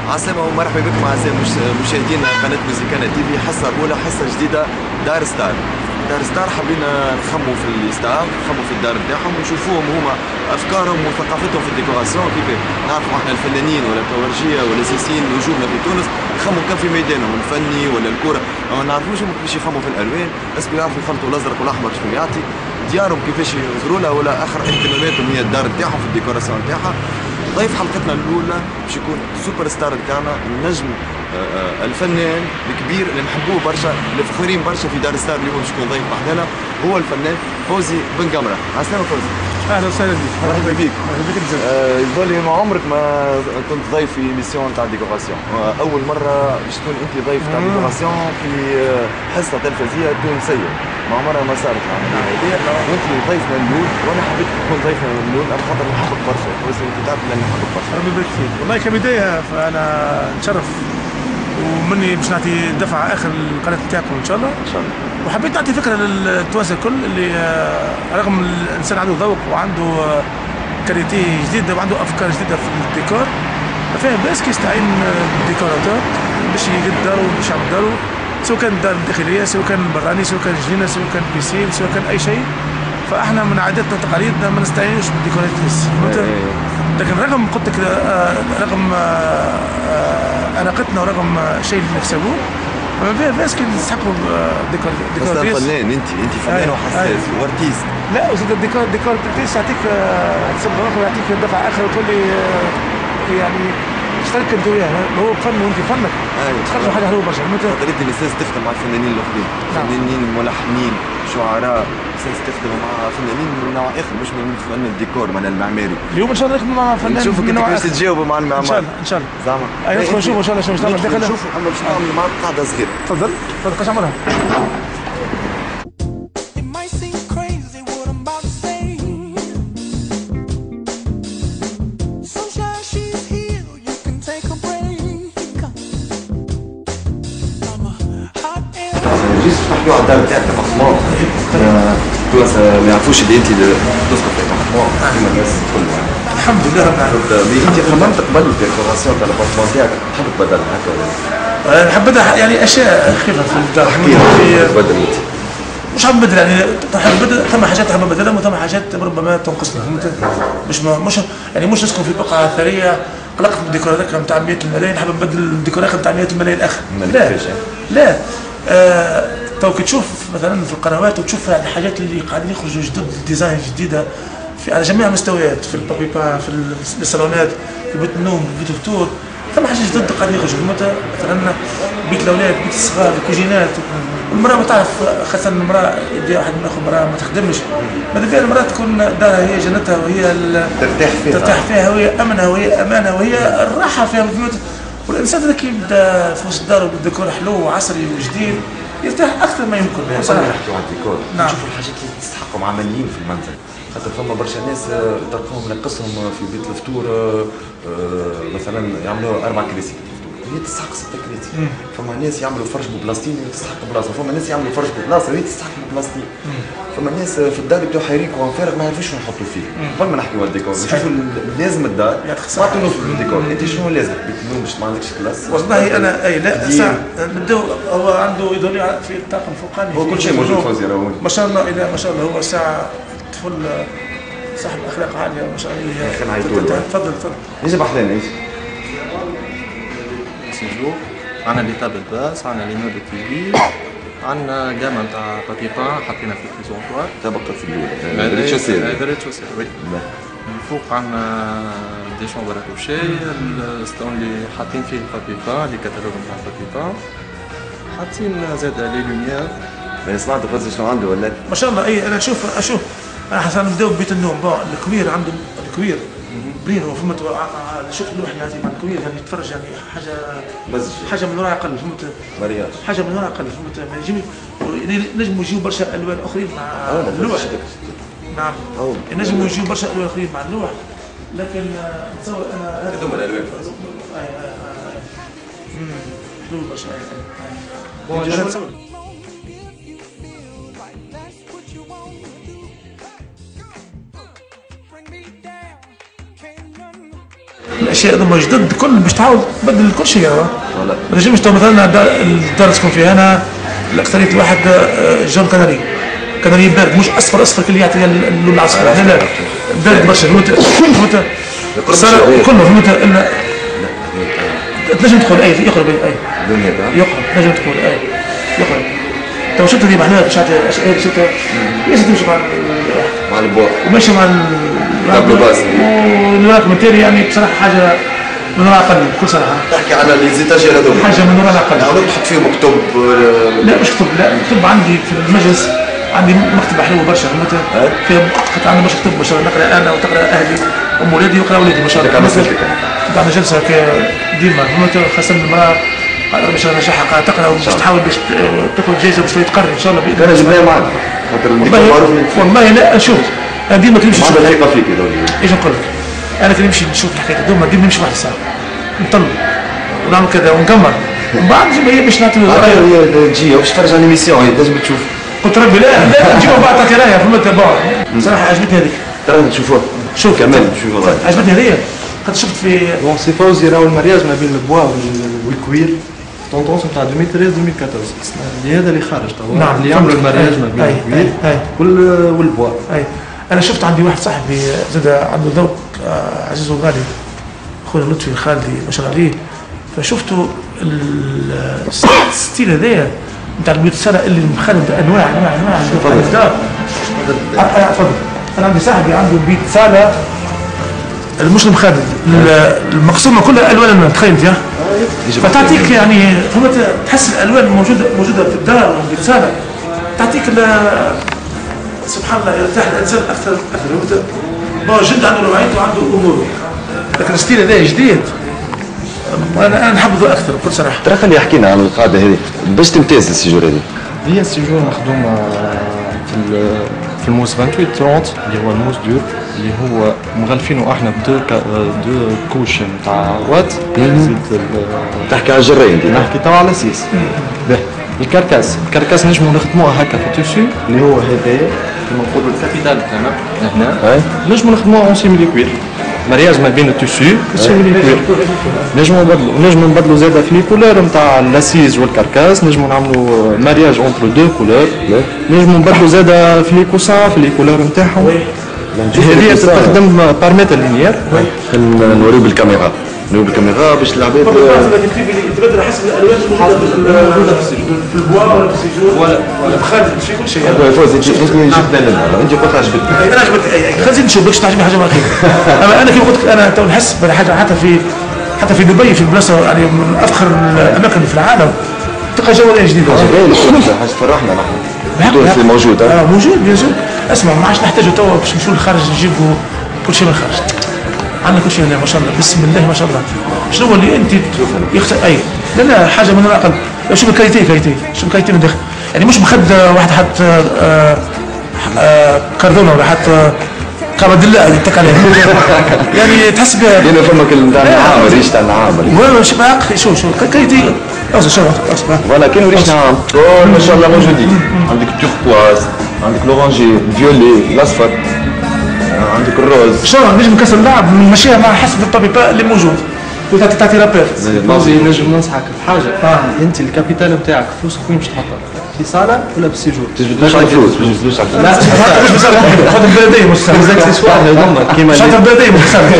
عسلامة ومرحبا بكم أعزائي مشاهدينا قناة موزيكانا تي في. حصة أولى، حصة جديدة، دار ستار. دار ستار حبينا نخموا في الستار، نخموا في الدار نتاعهم ونشوفوهم هما أفكارهم وثقافتهم في الديكوراسيون. كيف نعرفوا احنا الفنانين ولا الكورجية ولا سياسيين وجوهنا في تونس يخموا كان في ميدانهم الفني ولا الكرة، ما نعرفوش هم كيفاش يخموا في الألوان، بس بيعرفوا يخلطوا الأزرق والأحمر شنو يعطي، ديارهم كيفاش يغزروا لها، ولا آخر اهتماماتهم هي الدار نتاعهم في الديكوراسيون نتاعها. ضيف حلقتنا الاولى باش يكون سوبر ستار نتاعنا، النجم الفنان الكبير اللي نحبوه برشا، اللي فخورين برشا في دار ستار اليوم باش يكون ضيف معنا، هو الفنان فوزي بن قمره. عسلامة فوزي. اهلا وسهلا بك. مرحبا بك. مرحبا بك بزاف. يقول لي ما عمرك ما كنت ضيف في ميسيون تاع ديكوراسيون، اول مره باش تكون انت ضيف تاع ديكوراسيون في حصه تلفزيونيه تونسيه، ما عمرها ما صارت العمليه هذه، وانت ضيفنا الاول، وانا حبيت تكون ضيفنا الاول على خاطر نحبك برشا، انت تعرف اني نحبك برشا. ربي يبارك فيك. والله كبدايه فانا نتشرف ومني باش نعطي دفعه اخر القناه نتاعكم ان شاء الله. ان شاء الله. وحبيت نعطي فكره للتوانسه الكل اللي رغم الانسان عنده ذوق وعنده كاليتي جديده وعنده افكار جديده في الديكور، ما فيها باس كي يستعين بالديكوراتور باش يقد دارو باش يعمل دارو، سواء كان دار داخليه سواء كان براني سواء كان جنينه سواء كان بيسين سواء كان اي شيء. فاحنا من عاداتنا وتقاليدنا ما نستعينوش بالديكوراتيس، لكن رغم قلت لك رغم علاقتنا ورغم الشيء اللي نكسبوه ما فيها باس كي نستحقوا ديكوراتيس. بس فنان، انت فنان وحساس وارتيست. لا وزيد الديكوراتيس يعطيك تصبر ويعطيك دفعه اخر وتقول لي يعني اشترك انت وياه، هو فن وانت فنك تخرجوا حاجه حلوه برشا. خاطر انت الاساس تخدم مع الفنانين الاخرين، فنانين ملحنين شعراء، اساس تخدم مع فنانين من نوع اخر مش من فن الديكور من المعماري. اليوم ان شاء الله نخدم مع فنان نشوفك من انت نوع كيفاش اخر تجاوبوا مع المعمار. ان شاء الله ان شاء الله زعما. اي ندخل نشوفوا ان شاء الله شنو نشتغل داخل. نشوفوا احنا باش نعملوا معاك قاعده صغيره. تفضل تفضل. قاش عمرها؟ جيت نحكيو على الدار نتاعك الأطماع. الناس ما يعرفوش اللي أنت تسكن في الأطماع كيما الناس الكل. الحمد لله رب العالمين. أنت خممت قبل الديكوراسيون تاع الأبارتمون نتاعك تحب تبدلها هكا ولا؟ نحب بدل يعني أشياء خفيفة في الدار. احكي لي تبدل أنت. مش حاب نبدل يعني نحب نبدل، ثم حاجات نحب نبدلها وثم حاجات ربما تنقصنا، مش يعني مش نسكن في بقعة ثرية قلقت من الديكورات نتاع 100 الملايين نحب نبدل الديكورات نتاع 100 الملايين اخر. لا تو كي تشوف مثلا في القنوات وتشوف يعني الحاجات اللي قاعدين يخرجوا جدد، ديزاين جديده في على جميع المستويات، في البابيبا في الصالونات في بيت النوم في بيت الفطور، ثم حاجات جدد قاعدين يخرجوا مثلا بيت الاولاد بيت الصغار الكوجينات. المراه ما تعرف خاصه المراه يدي واحد ناخذ مراه ما تخدمش، ماذا بيا المراه تكون دارها هي جنتها وهي ترتاح فيها وهي امنه وهي امانه وهي الراحه فيها. والانسان هذا كي يبدا في وسط داره بالديكور حلو وعصري وجديد يرتاح اكثر ما يمكن. صراحه نحكيو على الديكور، نشوفوا الحاجات اللي تستحقهم عمليين في المنزل، خاطر فما برشا ناس تلقاهم نقصهم في بيت الفطور مثلا يعملوا 4 كراسي في الفطور، هي تستحق 6 كراسي. فما ناس يعملوا فرش ببلاستين وهي تستحق بلاصه، فما ناس يعملوا فرش ببلاصه وهي تستحق ببلاستين. فما ناس في الدار يبداو حايرين كوان فارغ ما يعرفوش شنو يحطوا فيه. قبل ما نحكيو على الديكور نشوفوا لازم الدار ما تعطونوش الديكور، انت شنو لازم؟ بيت النوم باش ما عندكش كلاس؟ والله انا اي لا ساعه نبداو هو عنده يدوري في الطاقم الفوقاني، هو كل شيء موجود فوزي راهو ما شاء الله. الى ما شاء الله هو ساعه طفل صاحب اخلاق عاليه ما شاء الله. تفضل تفضل. ايش بحثنا انت؟ سيجور عندنا لي تابل باس، عندنا لي مودو تي في، عندنا جاما نتاع بابيبا حطينا في الكيزونطوار. تبقى في الاول الريتشوسي. الريتشوسي وي. من فوق عندنا دي شومبر كوشي، الستون اللي حاطين فيه البابيبا، لي كاتالوج نتاع البابيبا، حاطين زاد لي لوميير. سمعت فوزي شنو عنده ولا؟ ما شاء الله. اي انا اشوف انا حسن نبداو ببيت النوم. الكوير عنده الكوير برين، وفهمت شفت لوح يعني مع الكوير يعني تفرج يعني حاجه من وراء اقل، فهمت؟ مارياج حاجه من وراء اقل، فهمت؟ نجموا يجيو برشا الوان اخرين مع اللوح. نعم نجموا يجيو برشا الوان اخرين مع اللوح، لكن نتصور انا هذوما الالوان حلو برشا. الاشياء هذوما جدد كل باش تحاول تبدل كل شيء. ما تنجمش مثلا الدار تسكن فيها انا الاكثريه الواحد جون كناري بارد، مش اصفر كل يعطي اللون الاصفر، لا بارد برشا فهمت كله فهمت. تنجم تقول اي يقرب اي تنجم تقول اي يقرب. تو شفت هذه معناها شفتها ليش تمشي مع البوع وماشي مع الدبل باس والراكم التالي يعني بصراحه حاجه من وراء قلبي بكل صراحه. تحكي على ليزيتاجير هذوك حاجه من وراء قلبي. يعني تحط فيهم كتب؟ لا مش كتب، لا كتب عندي في المجلس، عندي مكتبه حلوه برشا فهمت. فيها عندي برشا كتب باش نقرا انا وتقرا اهلي ام ولادي ويقرا ولادي ما شاء الله. كنت عندنا جلسه ديما فهمت، خاصه المراه باش نرجعها تقرا باش تحاول باش تاخذ جائزه باش تقرا ان شاء الله باذن الله. انا جبناها معنا خاطر الدكتور معروف والله لا نشوف انا ديما كي نمشي ما عندها ثقه فيك ايش نقول لك، انا كي نمشي نشوف الحكايه دوما ديما نمشي واحد الساعه نطلع ونعمل كذا ونكمل ومن بعد هي باش نعطي هي تجي باش تفرج على ليميسيون هي لازم تشوف. قلت ربي لا نجيبها بعد تعطي رايه فهمت. صراحه عجبتني هذيك ترى تشوفوها شوف كمان تشوفوها عجبتني هذيا خاطر شفت في بون سي فوزي راهو المارياج ما بين البوا والكوير طونطونس نتاع 2013 2014 اللي هذا اللي خارج توا. نعم اللي يعملوا المارياج ما بين الكوير والبوا. انا شفت عندي واحد صاحبي زاد عنده ذوق عزيز وغالي خويا لطفي الخالدي ما شاء الله عليه، فشفتوا الستيل هذايا نتاع البيوت السنه اللي مخلد انواع الدار. تفضل. انا عندي صاحبي عنده بيت ساله مش المخدد المقسومه كلها الوان تخيل فيها فتعطيك يعني فهمت تحس الالوان موجوده في الدار وفي الساله تعطيك سبحان الله يرتاح الانسان اكثر فهمت. جد عنده نوعيته وعنده اموره، لكن الستيل هذا جديد انا نحبذه اكثر بكل صراحه. ترى خلي يحكينا عن القاعده هذه باش تمتاز السيجور هذه. هي السيجور مخدومه في الموس 28 30 اللي هو الموس دور اللي هو مغلفينه احنا بدو كوش نتاع وات. تحكي على الجرين دي؟ نحكي توا على سيس. الكركاس نجمو نخدموها هكا في التيشو اللي هو هذايا كيما نقولوا الكابيتال تاعنا هنا. نجمو نخدموها اون سيميلي كوير مارياج ما بين التيشو والسيميلي كوير. نجمو نبدلو زاده في لي كولور نتاع لاسيز والكركاس، نجمو نعملو مارياج اونتر دو كولور، نجمو نبدلو زاده في لي كوسان في لي كولور نتاعهم. هذه تستخدم بارمتر لينيير. نوريو بالكاميرا باش العباد تبدل حسب الالوان الموجوده في البوا ولا في السيجور ولا بخارج في كل شيء. فوز انت جبنا لنا انت قلت عجبتني. انا عجبتني خلينا نشوف باش تعجبني حاجه ما اخير. انا كيف قلت لك انا تو نحس بحاجه حتى في دبي في بلاصه يعني من افخر الاماكن في العالم تلقى جو جديد. حاجه تفرحنا نحن الدور موجود. موجود بيان سور. اسمع ما عادش نحتاجوا توا باش نمشوا للخارج نجيبوا كل شيء من الخارج. عندنا كل شيء هنا ما شاء الله بسم الله ما شاء الله. شنو هو اللي انت اي لا حاجه من الاقل. شوف الكايتي شوف الكايتي من داخل يعني مش مخد واحد حط كاردونه ولا حط كابدله اللي تك عليها يعني تحس بها. هنا فمك نتاع النعام ريش تاع النعام ولا شوف شوف كايتي شوف فوالا كاين ريش نعام ما شاء الله موجودين. عندك التوركواز عندك لورانجي الفيولي الاصفر عندك الروز. شلون نجم نكسر اللعب نمشيها مع حسب الطبيبه اللي موجود وتعطي رابير. فوزي نجم ننصحك بحاجه. انت الكابيتال نتاعك فلوسك وين باش تحطها؟ في صاله ولا بالسيجور؟ تجبدوش على الفلوس لا مش بس خذ البلديه مش سهل. زاكسيسوار هذوما كيما شاطر البلديه مش سهل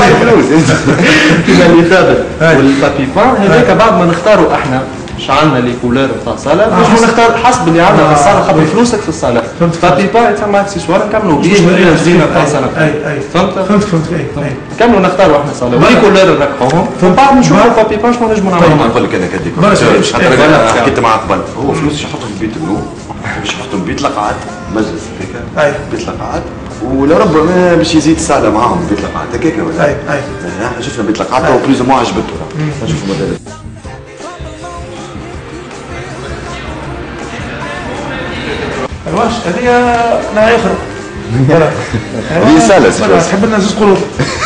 كيما اللي ثابت والبابي بان هذاك بعد ما نختاروا احنا عندنا لي كولور نتاع الصاله نجمو نختار حسب اللي عندنا في الصاله خاطر فلوسك في الصاله. بابي بان ثم اكسسوار نكملوا بيه الزينه تاع الصاله. فهمت نكملوا نختاروا احنا صاله ولي كولور نركبوهم ومن بعد نشوفوا بابي بان شنو نجمو نعملوا. نقول لك انا كديك خاطر انا حكيت معاه قبل هو فلوس يحطهم في بيت النوم باش يحطهم بيت لقعات مجلس هكاك بيت لقعات ولربما باش يزيد الساعه معاهم بيت لقعات هكاك ولا احنا شفنا بيت لقعات وبلوز مو عجبته نشوفوا موديل. واش هذه لا يخرج هذه سهله تحب لنا زوج قلوب.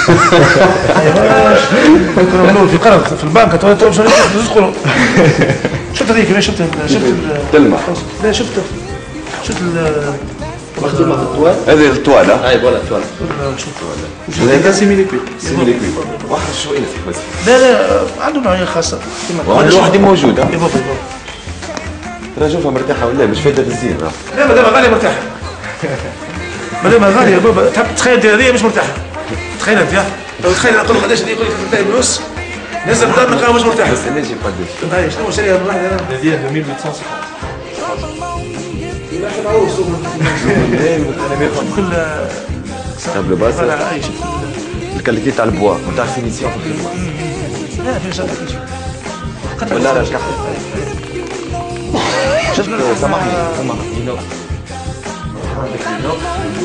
كنا نقولوا في قرض في البنك تو زوج قلوب. شفت هذيك شفت تلمع. لا شفت مخدومه في الطوال. هذه الطوال اي فوالا الطوال. هذا سيمي ليكويد. سيمي ليكويد. واحد شويه في بس. لا عندهم نوعيه خاصه. وعنده واحده موجوده. يا بابا ترى شوفها مرتاحه ولا مش فايده بالزين. لا مادام غاليه مرتاحه. مادام غاليه يا بابا تخيل هذه مش مرتاحه. تخيل انت لو تخيل اقول قداش هذه يقول لك 3,500 نزل بدل نلقاها مش مرتاحه. بس انا جي قداش. هاي شنو شاريها من واحد انا؟ هذه 2850. كل قبل بس على اي شيء الكاليتي تاع البوا وتاع الفينيسيون في البوا. لا في شغله كل شيء ولا لا الكحل. سامحني عندك لينوك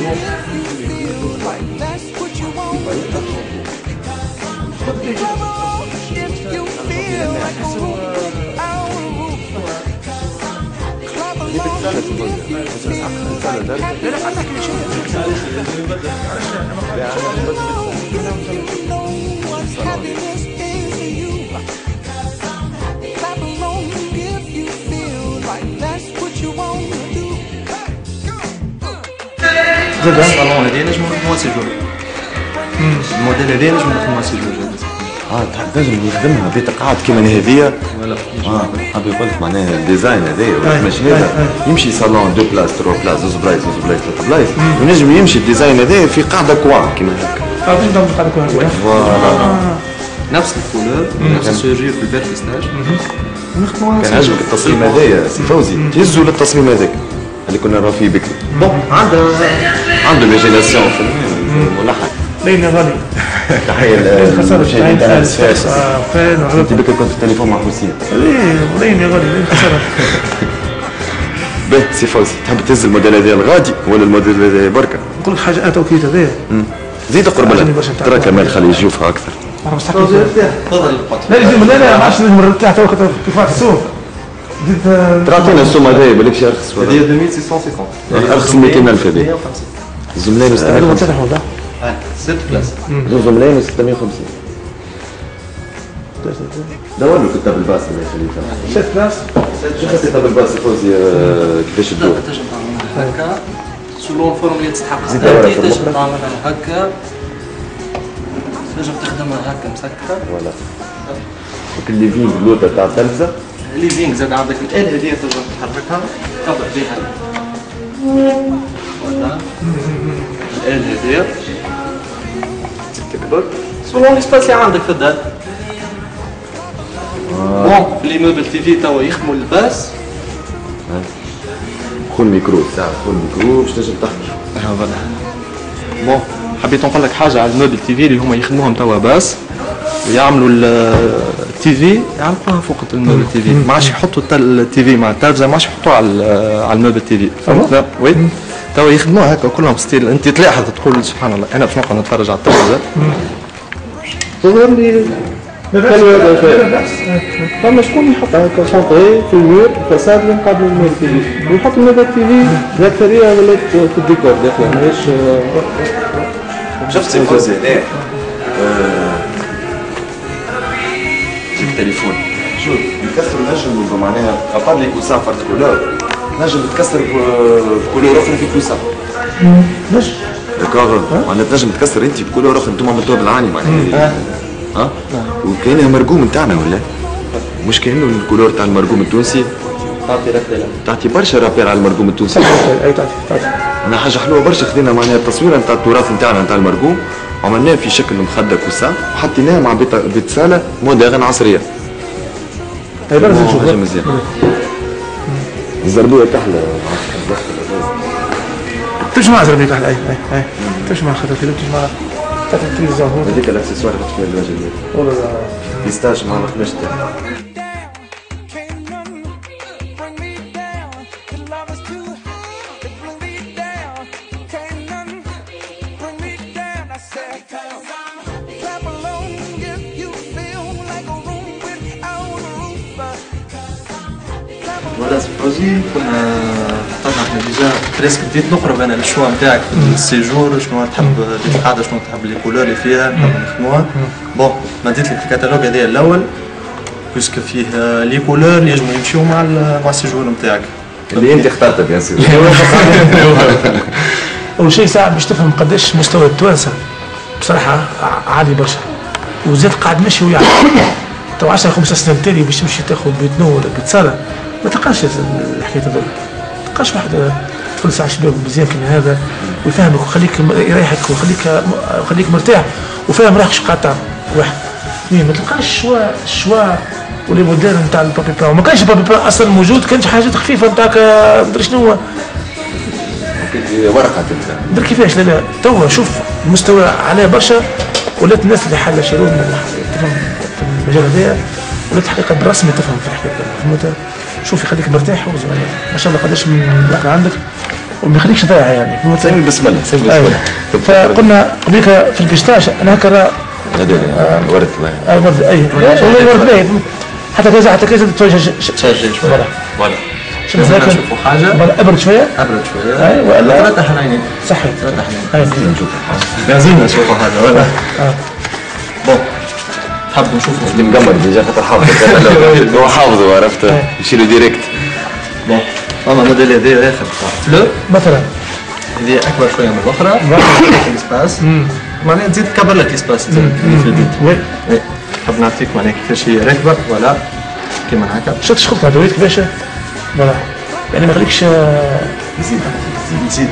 زاد الصالون هذه نجم نخدموها سيجور. الموديل هذا نجم نخدموها سيجور. تنجم يخدمها بيت قاعد كيما هذيا. فوالا. حابب يقول لك معناها الديزاين هذايا ماشي هذا يمشي صالون 2 بلاص 3 بلاص 2 بلايص 3 بلايص ونجم يمشي الديزاين هذايا في قاعده كوان كيما هكا. باش نضم قاعده كوان. فوالا نفس الكولور نفس السيرجي في الفيرتيستاج. نخدموها كان عجبك التصميم هذايا سي فوزي تهزوا للتصميم هذاك اللي كنا نراو فيه بكري. بون عنده ايماجيناسيون في الملحن. لين غالي. تحيه للمشاهدين تاع الفاس. انت بكري كنت في التليفون مع حسين. لين يا غالي لين خساره. باهي سي فوزي تحب تهز الموديل هذا الغادي ولا الموديل هذا بركه؟ نقول لك حاجه توكيد هذايا. زيد قرب لك ترى كمال خليه يشوفها اكثر. تفضل لا ما عادش نجم نرتاح تو كيف واحد السوق. تعطينا السوم هذايا بالك شي ارخص هذه 2650. ارخص 200,000 هذه. زملين و 650. 6 بلاص. زملين و 650. دور له كتاب الباس الله يخليك. 6 ناس. شوف كتاب الباس فوزي كيفاش تدور. تنجم تعملها هكا سولون فورم اللي تستحق. تنجم تعملها هكا. تنجم تخدمها هكا مسكره. فوالا. الليفينغ اللوطه تاع التلفزه. الليفينغ زاد عندك الآلة هذه تنجم تحركها تطبع بها. فوالا. الآلة هذه تكبر سولون ليسباس اللي عندك في الدار. بون لي موبل تي في توا يخدموا الباس. خذ الميكرو ساعة خذ الميكرو باش تنجم تحضر. فوالا. بون حبيت نقول لك حاجة على الموبل تي في اللي هما يخدموهم توا باس ويعملوا التي في يعلقوها فوق الموبل تي في. ما عادش يحطوا التي في مع التلفزة ما عادش يحطوها على الموبل تي في. فهمت؟ وي توا يخدموها هكا كلهم ستيل. انت تلاحظ تقول سبحان الله انا باش نقعد نتفرج على التلفزة تظهر لي فما شكون يحط هكا شونطري في المير فساد اللي مقابل الموبل تي في ويحط الموبل تي في الأكثرية ولات في الديكور داخل ماهيش. شفت سي فوزي هنا في التليفون شوف يكسروا نجم معناها ابار لي كوسان فارت كولور نجم تكسر بكولور اخرى في كوسان. نجم. داكوغ معناها تنجم تكسر انت بكولور اخرى انتم عملتوها بالعاني معناها. ها؟ وكاينها مرقوم نتاعنا ولا؟ مش كاينه الكولور تاع المرقوم التونسي تعطي برشا رابير على المرقوم التونسي. اي تعطي. انا حاجه حلوه برشا خدينا معناها التصويره نتاع التراث نتاعنا نتاع المرقوم وعملناها في شكل مخده كوسان وحطيناها مع بيت ساله مودرن عصريه. اي برشا نشوفها. حاجه مزيان. الزربيه تحلى تمشي مع زربيه تحلى. اي تمشي مع خاطر تمشي مع تاع التلفزيون. هذيك الاكسسوار اللي فيها الوجه والله بيستاش مع القماش تاعها. فوالا سي فوزي كنا اخترنا احنا ديجا بريسك بديت نقرب انا للشوا نتاعك في السيجور شنو تحب القاعده شنو تحب لي كولور اللي فيها نحب نخدموها. بون مديت لك الكتالوج هذايا الاول بيسك فيه لي كولور اللي ينجموا يمشيو مع السيجور نتاعك. اللي انت اخترته بيان سور. اول شيء ساعه باش تفهم قداش مستوى التوانسه بصراحه عالي برشا، وزاد قاعد ماشي ويعرف. تو 10 15 سنه تالي باش تمشي تاخذ بيت نو ولا بيت صاله ما تلقاش الحكايه هذول، ما تلقاش واحد تدخل ساعه شباب مزيان كيما هذا ويفهمك ويخليك يريحك ويخليك مرتاح وفاهم روحك شو قاعد تعمل. واحد اثنين ما تلقاش شوا ولي موديل نتاع البابي بلان، ما كانش البابي بلان اصلا موجود، كانت حاجات خفيفه نتاعك مدري شنو ورقه تلزم. درك كيفاش لا توا شوف المستوى عليه برشا، ولات الناس اللي حاله شيرون تفهم في المجال هذايا، ولات حقيقه بالرسمي تفهم في الحكايه فهمت. شوف يخليك مرتاح ما شاء الله قداش من العقل عندك وما يخليكش ضايع يعني فهمت. سير بسم الله سير بسم الله. فقلنا قبيلك في القشطاش انا هكا ورد ورد اي ورد باهي حتى كذا تتوجه تسجل شويه فوالا. نشوفوا حاجه ابرد شويه اي ولا ثلاثة حنينين صحيح ثلاثة حنينين نشوف لازم نشوفوا حاجه ولا بون تحب نشوفوا اللي مقمر ديجا خاطر حافظ هو حافظه عرفت يشيلوا ديريكت. بون اما الموديل هذا ياخذ فلو مثلا هذه اكبر شويه من الاخرى اسباس معناها تزيد تكبر لك اسباس في البيت. وي نحب نعطيك معناها كيفاش هي راكبه ولا كيما هكا شفت شغلت هذويت كيفاش فوالا يعني ما يخليكش نزيد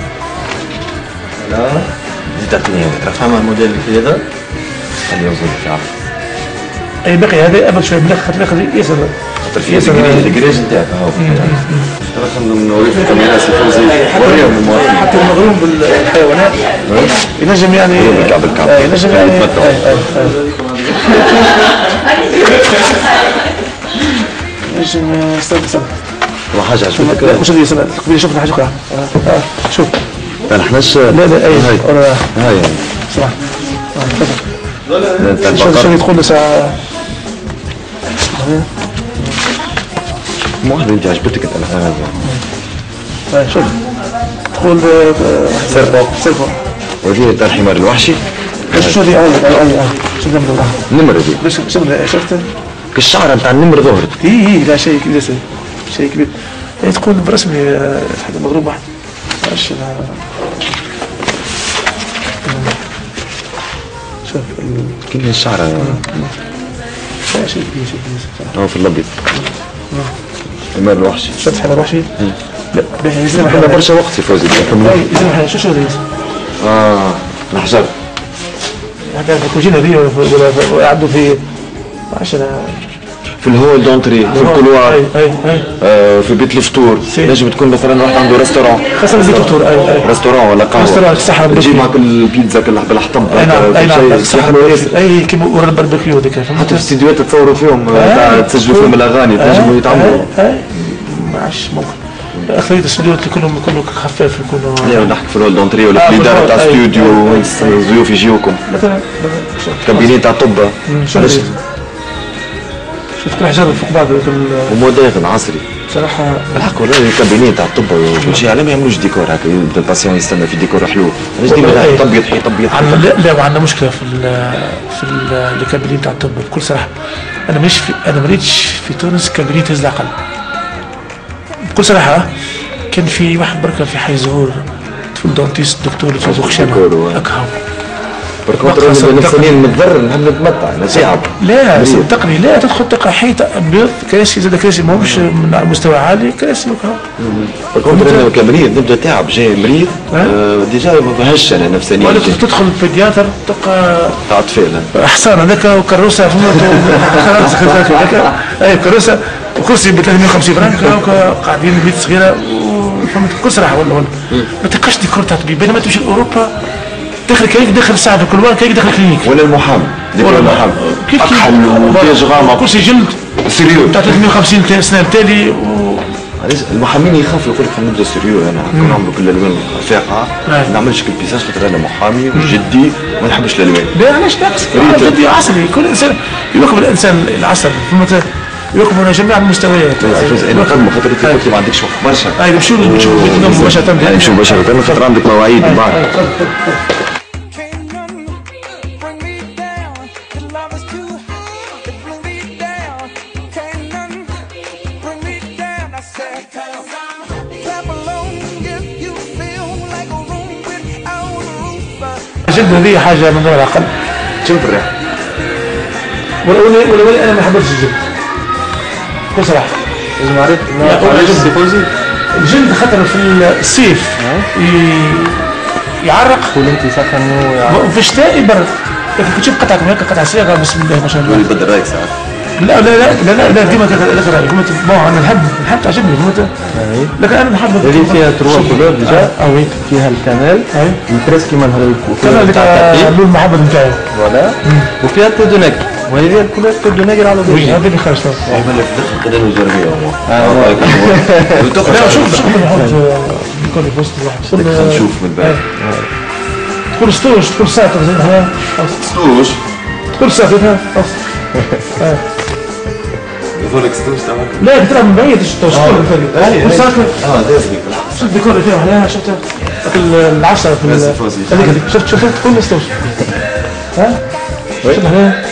ولا تعطيني فهم الموديل هذا خليه يوصل شعر. اي باقي هذا ابرد شويه بلاك خاطر ياسر خاطر في الكريج نتاعك هاو ترى خلينا نوريك الكاميرا سي فوزي وريهم المواطنين حتى المغروم بالحيوانات ينجم يعني بالكعب ينجم يعني ينجم استنى حاجه عجبتك مش هذه سنه قبل شفنا حاجه اخرى شوف ما احناش لا اي هاي صح شو تقول ساعه مو واحد انت عجبتك الالعاب هذا شوف تقول سيرفو وهذه تاع الحمار الوحشي شو هذه شو النمر هذه شفت الشعره نتاع النمر ظهرت اي لا شيء كبير شيء كبير تقول برسمي حاجه مضروب واحد معلش شوف كل الشعره شيء كبير هو في الابيض الحمار الوحشي شفت الحمار الوحشي لا باهي يلزم احنا برشا وقت يا فوزي يلزم شو هذا الحجر هذا الكوجينه دي ولا عنده في عشان في الهول دونتري في الكولوار في بيت الفطور نجم تكون مثلا واحد عنده ريستورون خاصة بيت الفطور ريستورون ولا قهوه ريستورون صح تجي معك البيتزا بالحطب اي نعم صح اي كيما ورا الباربيكيو هذيك حتى في الاستديوهات تصوروا فيهم تسجلوا فيهم الاغاني تنجموا يتعملوا ما عادش ممكن اخرية الاستديوهات اللي كلهم خفاف يكونوا لا نحكي في الهول دونتري ولا في الاداره تاع استوديو الضيوف يجيوكم مثلا كابينين تاع طبه شفت كل حجر فوق بعض وموديرن عصري بصراحه بالحق ولا الكابينين تاع الطب وكل شيء على ما يعملوش ديكور هكا يبدا الباسيون يستنى في ديكور حلو علاش ديما يطبيط لا وعندنا مشكله في الكابينين تاع الطب بكل صراحه انا ماريتش في تونس كابينين تهز العقل بكل صراحه كان في واحد بركه في حي زهور طفل دونتيست دكتور يتوزو خشامه هكا بركوتر الانسانيين متضرر نحب نتمتع نتعب لا صدقني لا تدخل تلقى حيط ابيض كراسي زاد كراسي ماهمش من مستوى عالي كراسي بركوتر كمريض نبدا تعب جاي مريض ديجا ما بهش انا نفسانيا ولا تدخل البيدياتر تلقى تاع اطفال حصان هذاك وكروسه خلاص هذاك اي كروسه وكرسي ب 350 فرنك قاعدين بيت صغيره فهمت بكل صراحه ولا ما تلقاش ديكور تاع طبيب بينما تمشي لاوروبا داخل كيك داخل ساعه في الكلوان كيك داخل كلينيك ولا المحامي ولا المحامي اكحل وبيج غامق كرسي جلد سيريو تاع 350 سنه بالتالي المحامين يخافوا يقول لك خلينا نبدا سيريو انا نكون نعملوا كل الالوان فاقعه ما نعملش كل بيساج خاطر انا محامي وجدي وما نحبش الالوان لا علاش ناقص جدي عصري كل انسان يواكب الانسان العصر فهمت يواكبوا جميع المستويات انا قبل خاطر انت قلت ما عندكش وقت برشا اي نمشيو مباشره نمشيو مباشره خاطر عندك مواعيد من بعد Cause I'm الجلد هذه حاجه من غير العقل. شوف الريحه. ولا انا ما حبيتش الجلد. بكل صراحه. لازم نعرف علاش سي فوزي. الجلد خاطر في الصيف يعرق. تقول انت سخن وفي الشتاء يبرد. لكن كنت تشوف قطعه هكا قطعه صغيره بسم الله ما شاء الله. يبدل رايك ساعات. لا ديما هذا رايي. بون انا نحب تعجبني لكن انا نحب هذه فيها تروا كولور ديجا. وي فيها الكانيل بريسك كيما نهار الكانيل تاع اللون المحبب نتاعي فوالا. وفيها تو دو نيغر وهذه الكولور تو دو نيغر على وي هذا اللي خرج فيه. عمل في دخل قدام الجرميه. لا شوف نحط نكون في وسط واحد. خلينا نشوف من بعد. تكون ستوش تكون ساعه زينها. ستوش. تكون ساعه زينها. يقول لك ستوش تمام. لا ترى من بعيد ستوش كل ساعه. دازني. شوف الديكور اللي فيه عليها شفت العشرة في هذيك شفت كل ستوش. ها؟ شوف عليها.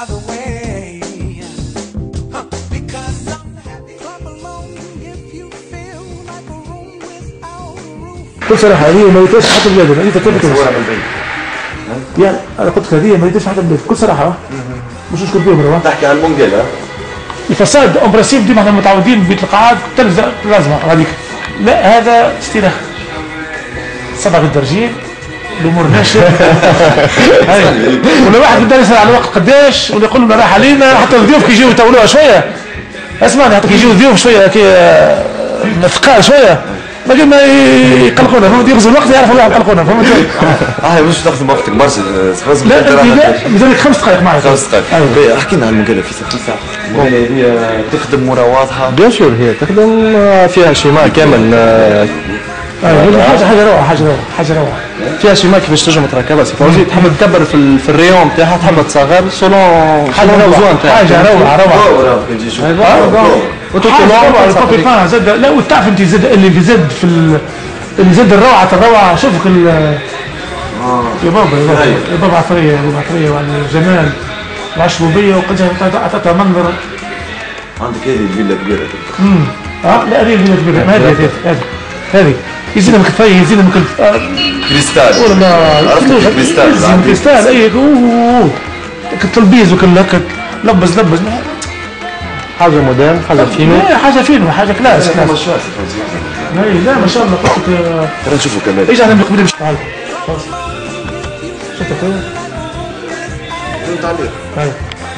بكل صراحة هذه ما يتوش حتى بلادنا. انت كيف تصورها من بعيد؟ يعني انا قلت لك هذه ما يتوش حتى بلادنا بكل صراحة. مش نشكر فيهم رواه. تحكي عن المونجيل ها؟ الفساد اون برانسيب ديما احنا متعودين بيت القاعات لازمه هذيك. لا هذا استراحه. صبغ الدرجين الامور ناشئه. ولا واحد بدا يسال على الوقت قداش ولا يقول لنا راح علينا حتى الضيوف كي يجيو يطولوها شويه. اسمعني حتى كي يجيو الضيوف شويه كي ثقال شويه باقي ما يقلقونا فهمت. يغزوا الوقت يعرفوا واحد يقلقونا فهمت. مش تاخذ وقتك برشا. لا مازالك 5 دقائق معي. 5 دقائق. احكي لنا عن المقاله في سفيسه. المقاله هي تخدم مورا واضحه. بيان سور هي تخدم فيها شيماء كامل. حاجه روعه. فيها شيماء كيفاش تنجم تركبها سي فوزي. تحب تكبر في الريون نتاعها تحب تصغر سولون البوزوان نتاعها. حاجه روعه. وتطلع البابي بان زاد. لا وتعرف انت زاد اللي زاد اللي زاد الروعه شوفك يا بابا عطريه وعلى الجمال والعشبوبيه وقد اعطتها منظر. عندك هذه الفيلا كبيره. لا هذه الفيلا كبيره. هذه يزيد من كفايه يزيد من كريستال. ولا كريستال اي كالتلبيز وكل هكا لبز حاجه مودرن حاجه فينو. حاجه فينو حاجه كلاس. لا ما شاء الله قلت لك. ترى نشوفوا كمان. ايش احنا بنقبل مش تعال شفت اخويا فهمت عليك. هاي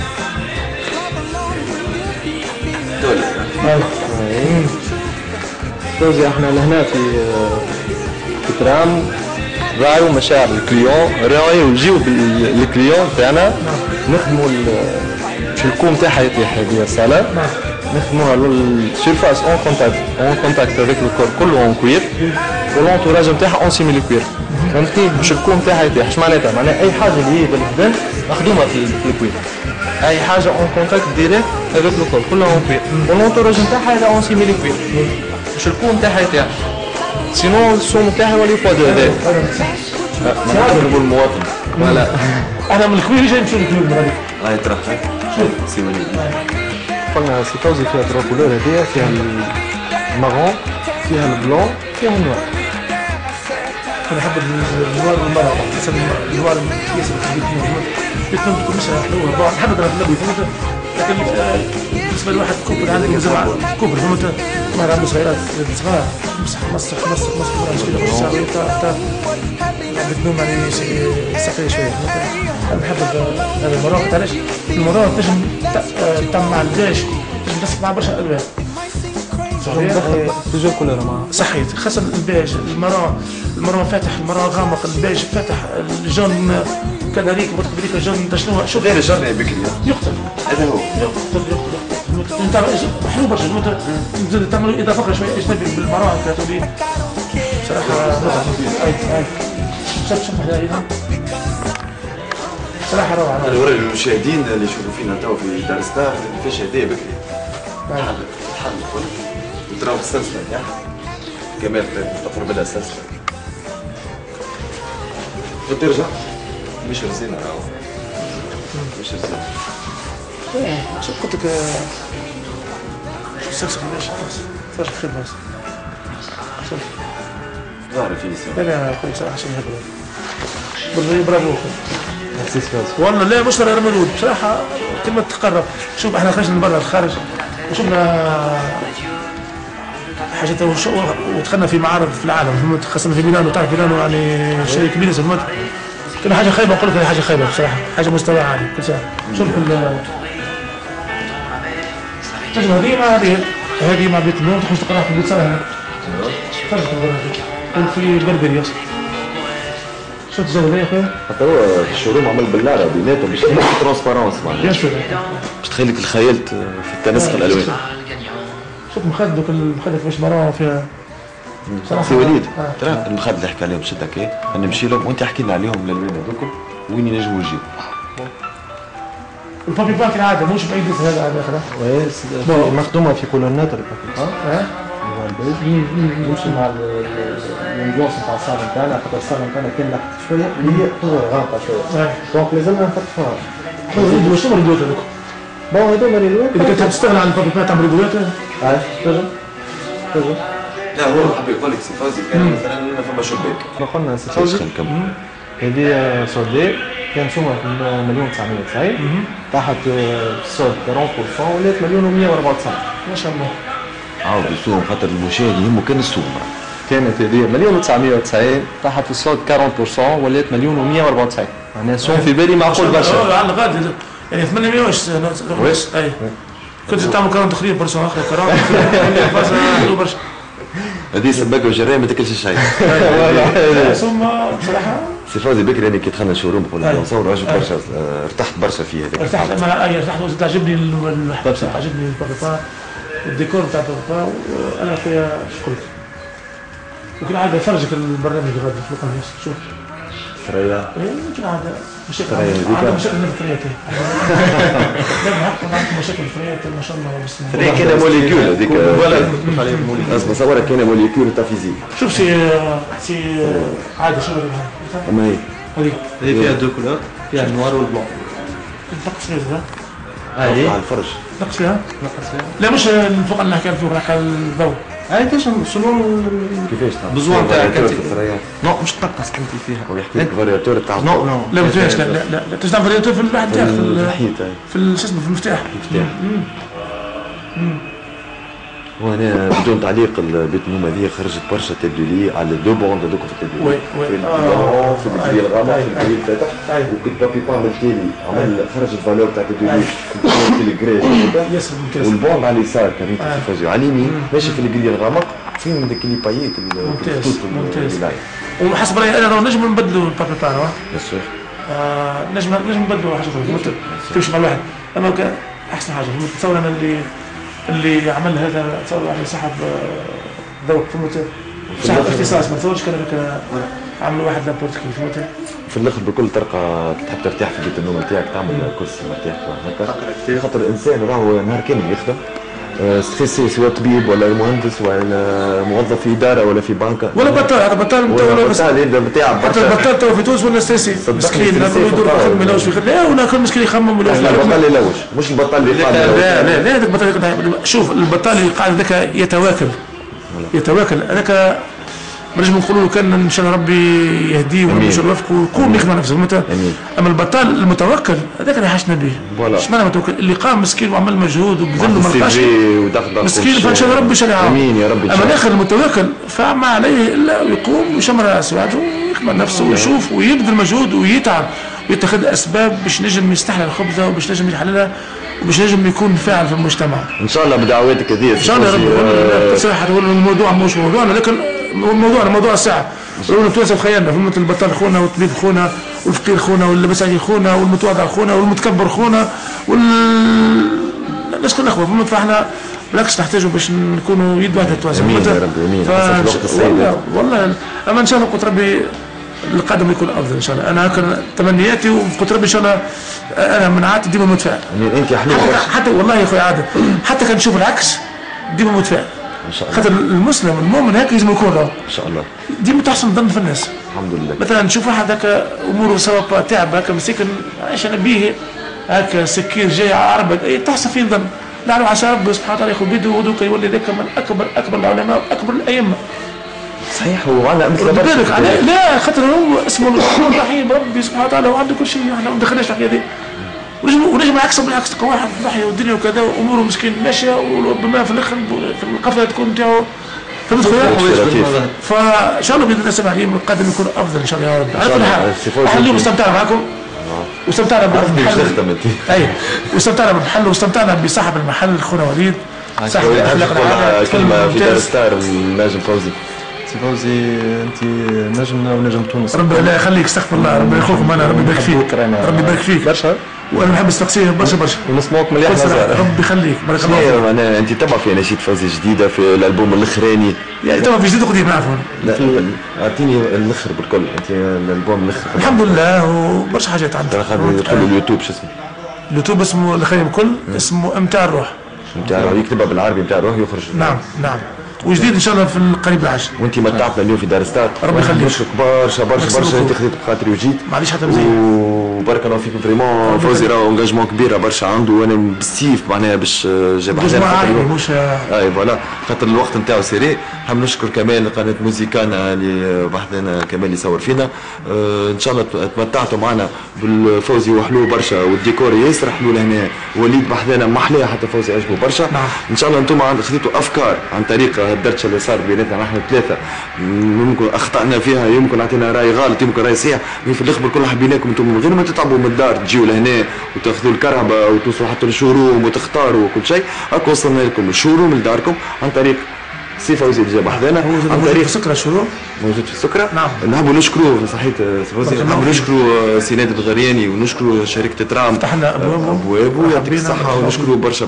فوزي احنا لهنا في ترام راعيوا مشاعر الكليون راعيوا ويجيو بالكليون تاعنا نخدموا الكوم تاعها يطيح هذه الصاله نخدموها السيرفاس اون كونتاكت افيك لو كور كله اون كوير والونتوراج نتاعها اون سيميلي كوير فهمتني باش الكوم تاعها يطيح. اش معناتها؟ معناها اي حاجه اللي هي بالخدام مخدومه في الكوير. اي حاجه اون كونتاكت ديريكت افيك لو كور كلها اون كوير والونتوراج نتاعها هذا اون سيميلي كوير باش الكوم تاعها يطيح. سينو السوم تاعها يولي بوا دو هذاك. نقول المواطن. فوالا انا من الكوير جاي نمشي للكوير من هذيك. هاي ترى سيماني. قلنا سي فوزي فيها تروا كولور هذيا فيها المارون فيها البلون فيها النوار. انا نحب النوار والمرأة حسب النوار ياسر بيتهم تكون مش حلوه نحب نلبي فهمت. لكن بالنسبه لواحد كوبر عندك زعما كوبر فهمت مرة عنده صغيرات صغار مسح مش كده مش ساوي حتى بتنوم يعني سقيه شويه. انا نحب هذا المراوح. علاش المراوح تنجم تعمل مع الداش تنجم تسقط مع برشا الوان بليزيور كولور معاه صحيت خاصة البيج المروان فاتح المروان غامق البيج فاتح الجون كان هذيك بتقبل لك الجون انت شنو شوف غير الجون بكري يقتل. هذا هو يقتل انت حلو برشا تزيد تعملوا اضافه اخرى شويه اجنبي بالمروان كاتولين صراحه متعه. شوف هذا صراحه روعه. انا ورا المشاهدين اللي يشوفوا فينا تو في دار ستار فيش هديه بكري الحل الكل وتراو السلسله يعني كمال تقرب لها سلسله وترجع مش رزينه راهو مش رزينه. شوف قلت لك السلسله ليش فاش خدمه بس ظهري في لا اخوي صراحه شيء هبل برافو. والله لا مش ترى مولود بصراحه كلمه تقرب. شوف احنا خرجنا لبرا الخارج وشفنا حاجات ودخلنا في معارض في العالم خاصه في ميلانو. تعرف ميلانو يعني شيء كبير زعما كان حاجه خايبه. نقول لك حاجه خايبه بصراحه حاجه مستوى عالي كل ساعه. شوف التجربه هذه مع بيت النور تخش تقرا في بيت سنه خرج في بربري شفت الجو هذا يا خويا؟ حتى هو في الشوروم عمل باللارة بيناتهم باش تخليك ترونسبارونس معناها. بيان سور باش تخليك تخيلت في التنسق الالوان. شوف المخد دوك المخد كيفاش مراه فيها سي وليد ترى المخد اللي حكى عليهم شدك ايه نمشي لهم وانت احكي لنا عليهم الالوان هذوك وين ينجموا يجيو. البابي بان كالعاده مش بعيد هذا على الاخر مخدومه في كولونات البابي بان يمشي مع الامبيونس نتاع الصاله نتاعنا خاطر الصاله نتاعنا كان لحق شويه اللي هي غامقه شويه دونك لازمنا نفتحوها. واش هما الريدوات هذوك؟ بون هذوما ريدوات اذا كنت تستغنى عن البابي بان تعمل ريدوات تنجم. لا هو حاب يقول لك سي فوزي كان مثلا فما شباك. احنا قلنا سي فوزي هذه صودي كان سومها في 1,990 تحت الصوت 40% ولات 1,194. ما شاء الله. عاود السوم خاطر المشاهد يهمه كان السوم. كانت هذه 1,990 تحت الصوت 40% ولات 1,194. معناها السوم في بالي معقول برشا. على الغاد يعني 800 واش اي كنت تعمل كرون تخريب برشا اخر كرون حلو برشا. هذه سباك وجرايه ما تاكلش شيء. ثم بصراحه سي فوزي بكري انا كي دخلنا الشوروم قلنا نصور عجب برشا ارتحت برشا فيه هذاك. ارتحت تعجبني تعجبني البابا والديكور تاع البابا وانا خويا شكرك. يمكن عاد افرجك البرنامج غادي في القناه شوف. ثريا. يمكن عاد مشاكل عندنا مشاكل في الثريات. لا عندنا مشاكل في الثريات ما شاء الله بس. ثريا كاينه موليكيول هذيك. ولا اسمع نصورك كاينه موليكيول تاع فيزيك. شوف سي عادي شو اما هي هذيك فيها دو كولور فيها النوار والبلون. نقص فيها هذه على الفرج. نقص فيها لا مش فوق اللي حكى فيه راح الضوء. هاي كاش شنو كيفاش بزوان تاعك انت؟ ثريا نو مش تنقص انت فيها. ويحكي لك فارياتور تاع نو لا ما فيهاش لا تجمع فارياتور في الواحد تاعك في شو اسمه في المفتاح. وهنا بدون تعليق البيت النوم هذه خرجت برشا تبديلي على دو بوند هذوك في التبديل. في البلون في الجري الغامق في الجري الفاتح وكنت بابي بان التالي عمل خرج الفالور تاع التبديل في الجري والبوند على اليسار كان فوزي على اليمين ماشي في الجري الغامق فين من ذاك اللي بايك ممتاز. وحسب رايي انا نجم نبدلوا البابي بان نجم نبدلوا حاجه اخرى تمشي مع الواحد. اما احسن حاجه تصور انا اللي عمل هذا تصور يعني صاحب ذوق فهمت صاحب اختصاص ما تصورش كان عملوا واحد لابورت كيف في الاخر بكل طريقه تحب ترتاح في بيت النوم نتاعك تعمل كرسي مرتاح هكا خاطر الانسان راهو نهار كامل يخدم ستريسي سواء طبيب ولا مهندس ولا موظف في اداره ولا في بنكه ولا بطال. هذا بطال بتاع حتى البطال تو في تونس ولا ستريسي مسكين لا يدور خدمه لا في لا ولا كل مسكين يخمم ولا البطال يلوج مش البطال اللي قاعد لا هذاك البطال شوف البطال اللي قاعد ذاك يتواكل هذاك نجم نقولوا له كان ان شاء الله ربي يهديه وربي يشرفك ويقوم يخدم نفسه اما البطال المتوكل هذاك اللي حاشنا به. اش معنى متوكل اللي قام مسكين وعمل مجهود وبذل وما لقاش مسكين فان شاء الله ربي يشرعه. امين يا رب. اما الاخر المتوكل فما عليه الا يقوم ويشمر راسه ويخدم نفسه ويشوف ويبذل مجهود ويتعب ويتخذ اسباب باش نجم يستحلل الخبزه وباش نجم يحللها وباش نجم يكون فاعل في المجتمع. ان شاء الله بدعواتك هذه ان شاء الله يا رب. صراحه الموضوع مش موضوعنا لكن موضوع الساعه. لو نتواصل خيالنا في البطال خونا والطبيب خونا والفقير خونا والمساكين خونا والمتواضع خونا والمتكبر خونا الناس كلها اخوه فاحنا بالعكس نحتاجوا باش نكونوا يد واحده نتواصلوا. امين يا رب امين. والله اما ان شاء الله قلت ربي القادم يكون افضل ان شاء الله. انا هكا تمنياتي وقلت ربي ان شاء الله انا من عادتي ديما متفائل. انت حلو حتى والله يا خويا عادل حتى كان نشوف العكس ديما متفائل ان شاء الله. خاطر المسلم المؤمن هكا لازم يكون ان شاء الله ديما تحسن الظن في الناس. الحمد لله. مثلا نشوف واحد هكا اموره سواء تعب هكا مسكين عايش انا بيه هكا سكير جاي عربد تحسن فيه الظن لعله عسى ربي سبحانه وتعالى ياخذ بيده ودوك يولي ذاك من اكبر العلماء واكبر الائمه صحيح هو عندنا امثله بالك على لا خاطر هو اسمه الرحيم ربي سبحانه وتعالى وعنده كل شيء، احنا ما دخلناش في الحكايه دي. ونجم بالعكس تلقى واحد في ضحيه والدنيا وكذا واموره مسكين ماشيه وربما في الاخر في القفله تكون نتاعو فهمت خويا؟ فان شاء الله باذن الله السمع عليهم القادم يكون افضل ان شاء الله يا رب. على كل حال احنا اليوم استمتعنا معكم واستمتعنا بالمحل. اي واستمتعنا بالمحل واستمتعنا بصاحب المحل خونا وليد صاحب الاخلاق العامه. كلمه في دار ستار الناجم فوزي. سي فوزي انت نجمنا ونجم تونس. ربي لا يخليك استغفر الله ربي يخوفكم انا ربي يبارك فيك ربي يبارك فيك برشا. وانا نحب نستقسيه برشا ونسمعوك مليح نزار. ربي يخليك بارك الله فيك. معناها انت تبع في نشيد فوزي جديده في الالبوم الاخراني يعني تبع في جديد قديم نعرفه. لا اعطيني الاخر بالكل انت الالبوم الاخر. الحمد لله وبرشا حاجات عندنا. يدخلوا اليوتيوب شو اسمه؟ اليوتيوب اسمه الخير الكل اسمه امتاع الروح. امتاع الروح يكتبها بالعربي امتاع الروح يخرج. نعم وجديد ان شاء الله في القريب العاجل. وانت متعتنا اليوم في دار ستار. ربي يخليك. نشكرك برشا انت خديت بخاطري وجيت. معليش حتى مزيان. وبارك الله فيك فريمون فوزي راه انجاجمون كبيره برشا عنده وانا بالسيف معناها باش جاب حاجه مش اي فوالا خاطر الوقت نتاعو سيري. حاب نشكر كمال قناه موزيكانا اللي بحثنا كمال اللي صور فينا. ان شاء الله تمتعتوا معنا بالفوزي وحلو برشا والديكور ياسر حلو لهنا. وليد بحثنا محلاه حتى فوزي عجبه برشا. ان شاء الله انتم خديتوا افكار عن طريق الدرتشه اللي صار بيناتنا نحن ثلاثه ممكن اخطانا فيها يمكن عطينا راي غلط يمكن راي صحيح في الاخر كل حبيناكم انتم من غير ما تتعبوا من الدار تجيوا لهنا وتاخذوا الكهرباء وتوصلوا حتى للشوروم وتختاروا كل شيء. هاكا وصلنا لكم الشوروم لداركم عن طريق سي فوزي اللي جا بحذانا عن طريق سكره الشوروم موجود في السكره. نعم نحبوا نشكروا صحيح سي فوزي نحبوا نشكروا سي نادر الغرياني ونشكروا شركه ترام فتحنا ابوابه يعطيك الصحه ونشكروا برشا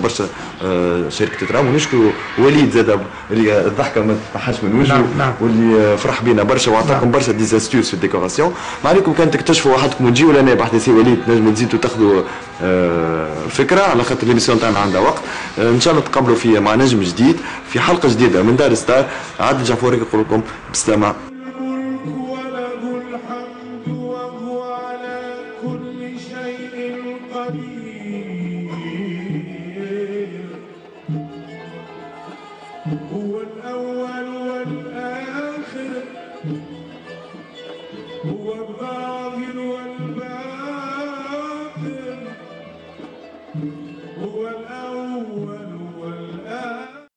شركه ترام ونشكروا وليد زاد اللي الضحكه ما تنحاش من وجهه. نعم. واللي فرح بينا برشا وعطاكم برشا ديزاستيوس في الديكوراسيون. ما عليكم كان تكتشفوا وحدكم وتجيوا لنا بحث سي وليد نجموا تزيدوا تاخذوا فكره على خاطر الاميسيون تاعنا عندها وقت. ان شاء الله تقابلوا فيا مع نجم جديد في حلقه جديده من دار ستار. عادل جعفوري يقول لكم بالسلامه. هو الأول والآخر هو الظاهر